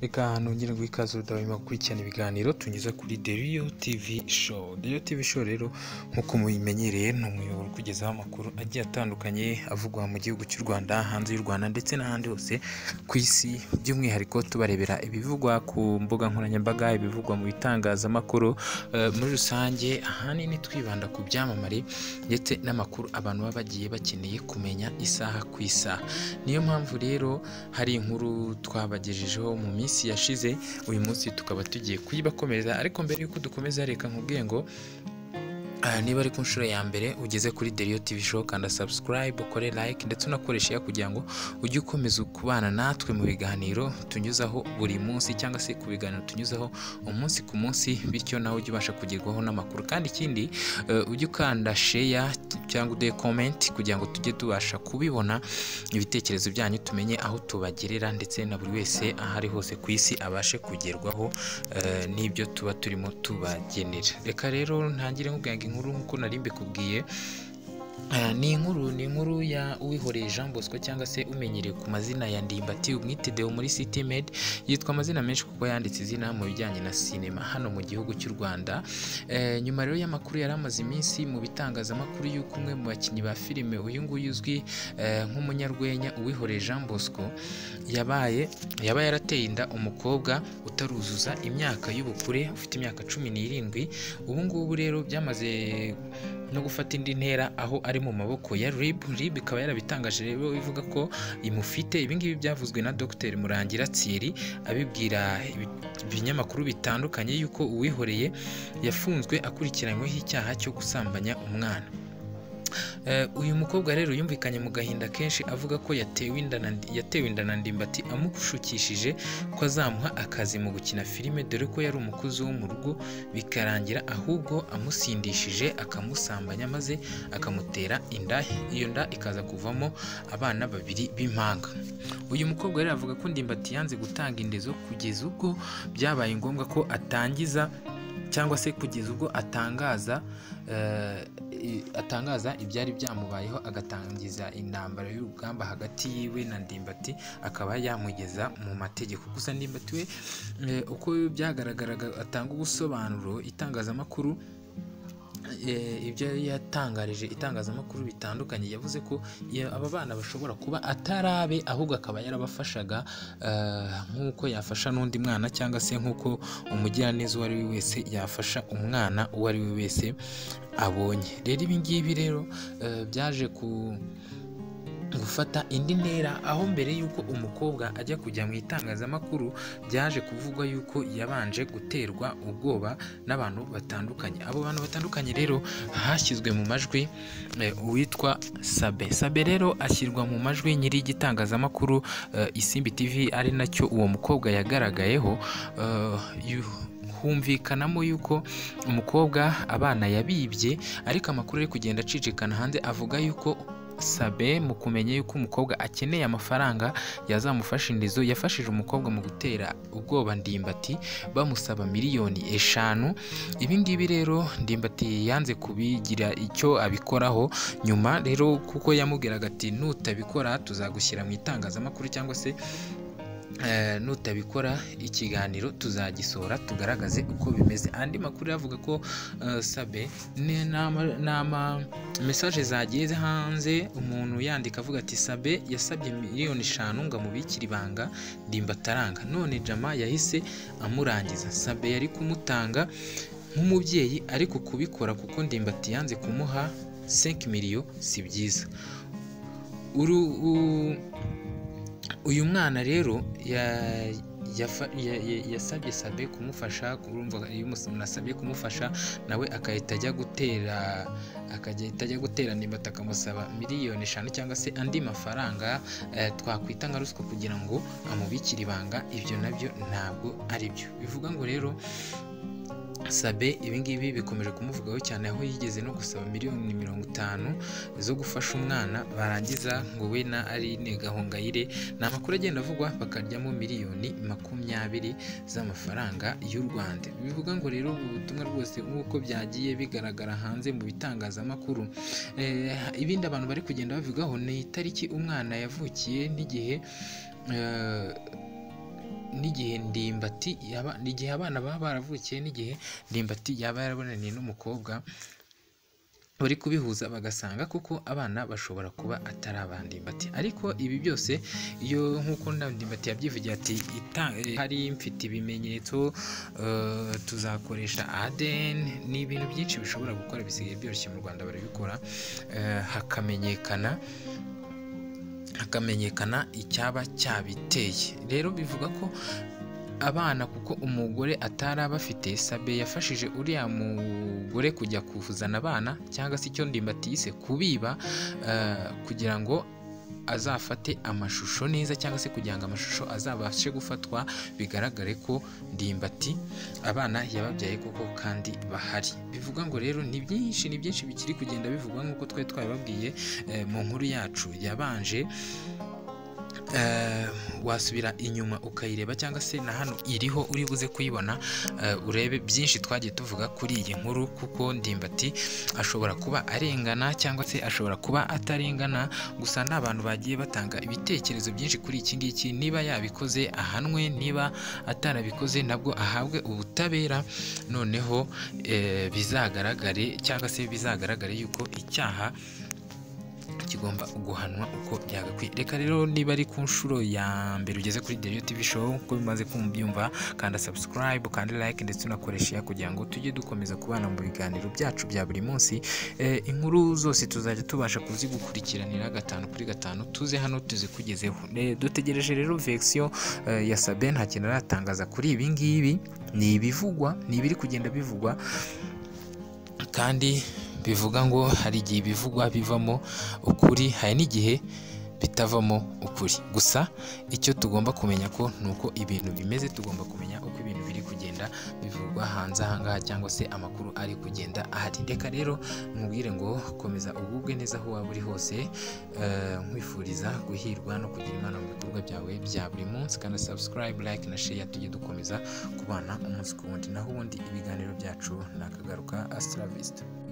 Reka nongere guha ikaze udahwema gukurikirana ibiganiro tunyuza kuri The Real TV Show. The Real TV Show rero nk'uko mubimenyereye ni umuyoboro ukugezaho amakuru agiye atandukanye avugwa mu gihugu cy'u Rwanda, hanze y'u Rwanda ndetse n'ahandi hose ku isi, by'umwihariko tubarebera ibivugwa ku mbuga nkoranyambaga, ibivugwa mu bitangazamakuru muri rusange, ahanini twibanda ku byamamare ndetse n'amakuru abantu baba bagiye bakeneye kumenya isaha ku isaha. Niyo mpamvu rero hari inkuru twabagejejeho mu minsi yashize, uyu munsi tukaba tugiye kuyibakomeza, ariko mbere y'uko dukomeza reka nkubwiye ngo niba ari ku nshuro ya mbere ugeze kuri The Real TV Show, kanda subscribe, ukore like ndetse unakoresha share kugira ngo ujye ukomeza kubana natwe mu biganiro tunyuzaho buri munsi, cyangwa se ku biganiro tunyuzaho umunsi ku munsi, bityo nawe ujye ubasha kugerwaho n'amakuru. Kandi ikindi ujye ukanda share cyangwa ude comment kugira ngo tujye tubasha kubibona ibitekerezo byanyu, tumenye aho tubagerera ndetse na buri wese aho ari hose ku isi abashe kugerwaho n'ibyo tuba turimo tubagenera. Reka rero ntangire nkubwira inkuru nk'uko nari mbikubwiye. Ni inkuru ya Uwihoreye Jean Bosco, cyangwa se umenyereye ku mazina ya Ndimbati, umwite Deo muri City Med. Yitwa amazina menshi kuko yanditse izina mu bijyanye na sinema hano mu gihugu cy'u Rwanda. Nyuma rero y'amakuru yari amaze iminsi mu bitangazamakuru y'uko umwe mu bakinnyi ba filime, uyu nguyu uzwi nk'umunyarwenya Uwihoreye Jean Bosco, yabaye yarateye inda umukobwa utaruzuza imyaka y'ubukure, ufite imyaka 17. Ubu ngubu rero byamaze no gufata indi ntera, aho ari mu maboko ya RIB ikaba yarabitangaje rero ivuga ko imufite. Ibi ngibi byavuzwe na Dr Murangira Thierry abibwira ibinyamakuru bitandukanye yuko Uwihoreye yafunzwe akurikiranyweho icyaha cyo gusambanya umwana. Uyu mukobwa rero yumvikanye mu gahinda kenshi avuga ko yatewe inda na Ndimbati amushukishije ko azamuha akazi mu gukina filime, dore ko yari umukozi wo mu rugo, bikarangira ahubwo amusindishije akamusambanya maze akamutera inda. Iyo nda ikaza kuvamo abana 2 b'impanga. Uyu mukobwa rero avuga ko Ndimbati yanze gutanga indezo kugeza ubwo byabaye ngombwa ko atangiza, cyangwa se kugeza ubwo atangaza ibyari byamubayeho, agatangiza intambara y'urugamba hagati yiwe na Ndimbati, akaba yamugeza mu mategeko. Gusa Ndimbati we uko byagaragaraga atanga ubusobanuro itangazamakuru, ibyo yatangarije itangazamakuru bitandukanye, yavuze ko aba bana bashobora kuba atarabe, ahubwo akaba yarabafashaga nk'uko yafasha n'undi mwana, cyangwa se nk'uko umugiraneza uwo ari we wese yafasha umwana uwo ari we wese abonye. Rero ibi ngibi rero byaje gufata indi ntera, aho mbere y'uko umukobwa ajya kujya mu itangazamakuru byaje kuvugwa yuko yabanje guterwa ubwoba n'abantu batandukanye. Abo bantu batandukanye rero hashyizwe mu majwi uwitwa Sabe rero ashyirwa mu majwi nyiri igitangazamakuru Isimbi TV, ari nacyo uwo mukobwa yagaragayeho. Humvikanamo yuko umukobwa abana yabibye, ariko amakuru ari kugenda acicikana hanze avuga yuko Sabe mu kumenya yuko umukobwa akeneye amafaranga yazamufasha indezo, yafashije umukobwa mu gutera ubwoba Ndimbati bamusaba miliyoni 5. Ibi ngibi rero Ndimbati yanze kubigira icyo abikoraho. Nyuma rero kuko yamubwiraga ati nutabikora tuzagushyira mu itangazamakuru, cyangwa se nutabikora ikiganiro tuzagisohora tugaragaze uko bimeze. Andi makuru yavuga ko Sabe nama message zagiye hanze, umuntu yandika avuga ati Sabe yasabye miliyoni 5 ngo amubikire ibanga, Ndimbati aranga, none Jama yahise amurangiza. Sabe yari kumutanga nk'umubyeyi, ariko kubikora kuko Ndimbati yanze kumuha 5 miliyo si byiza. Uyu mwana rero yasabye Sabe kumufasha, kurumva iyo umuntu asabye kumufasha nawe akahita ajya gutera Ndimbati akamusaba miliyoni 5, cyangwa se andi mafaranga twakwita nka ruswa kugira ngo amubikire ibanga. Ibyo nabyo ntabwo ari byo. Bivuga ngo rero Sabe ibingibi bikomeje kumuvugaho cyane, aho yigeze no gusaba miliyoni 50 zo gufasha umwana, barangiza ngo we na Aline Gahongayire, ni amakuru agenda avugwa, bakaryamo miliyoni 20 z'amafaranga y'u Rwanda. Bivuga ngo rero ubu butumwa rwose nk'uko byagiye bigaragara hanze mu bitangazamakuru, ibindi abantu bari kugenda bavugaho ni itariki umwana yavukiye n'igihe n'igihe ndimbati n'igihe abana baba baravukiye n'igihe ndimbati yaba yarabonaniye n'umukobwa bari kubihuza bagasanga kuko abana bashobora kuba atari abandimbati. Ariko ibi byose iyo nk'uko ndimbati yabyivugiye ati hari mfite ibimenyetso tuzakoresha ADN, ni ibintu byinshi bishobora gukora, bisigaye byoroshye mu Rwanda barabikora, hakamenyekana icyaba cyabiteye. Rero bivuga ko abana kuko umugore atari abafite, Sabe yafashije uriya mugore kujya kuzana abana cyangwa se icyo ndimbati yise kubiba, kugira ngo azafate amashusho neza cyangwa se kugira ngo amashusho azabashe gufatwa bigaragare ko ndimbati abana yababyaye koko kandi bahari. Bivuga ngo rero ni byinshi bikiri kugenda bivugwa nk'uko twari twabibabwiye mu nkuru yacu yabanje. Wasubira inyuma ukayireba cyangwa se na hano iriho uri buze kuyibona, urebe byinshi twagiye tuvuga kuri iyi nkuru, kuko ndimbati ashobora kuba arengana cyangwa se ashobora kuba atarengana, gusa n'abantu bagiye batanga ibitekerezo byinshi kuri iki ngiki. Niba yabikoze ahanwe, niba atarabikoze nabwo ahabwe ubutabera, noneho bizagaragare cyangwa se bizagaragare yuko icyaha kigomba guhanwa uko byagakwiye. Reka rero niba ari ku nshuro ya mbere ugeze kuri Derio TV show, uko bimaze kumbyumva, kanda subscribe, kandi like ndetse unakoresha kugira ngo tujye dukomeza kubana mu biganiro byacu bya buri munsi. Inkuru zose tuzajya tubasha kuzigukurikiranira 5 kuri 5, tuze hano tuzikugezeho. Dutegereje rero version ya Sabe, nta kintu aratangaza kuri ibi ngibi, ni ibivugwa, ni ibiri kugenda bivugwa, kandi bivuga ngo hari igihe ibivugwa bivamo ukuri, hari n'igihe bitavamo ukuri. Gusa icyo tugomba kumenya ko nuko ibintu bimeze, tugomba kumenya uko ibintu biri kugenda bivugwa hanze ahangaha cyangwa se amakuru ari kugenda ahari. Reka rero nkubwire ngo komeza ugubwe neza aho waba uri hose, nkwifuriza guhirwa no kugira imana mu bikorwa byawe bya buri munsi, kandi subscribe, like na share, tujye dukomeza kubana umunsi ku wundi. Naho ubundi ibiganiro byacu nakagaruka. Astra Vista.